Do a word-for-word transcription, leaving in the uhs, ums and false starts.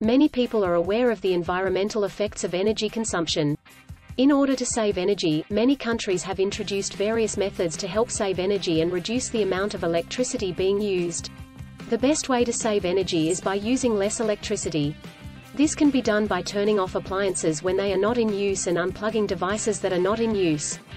Many people are aware of the environmental effects of energy consumption. In order to save energy, many countries have introduced various methods to help save energy and reduce the amount of electricity being used. The best way to save energy is by using less electricity. This can be done by turning off appliances when they are not in use and unplugging devices that are not in use.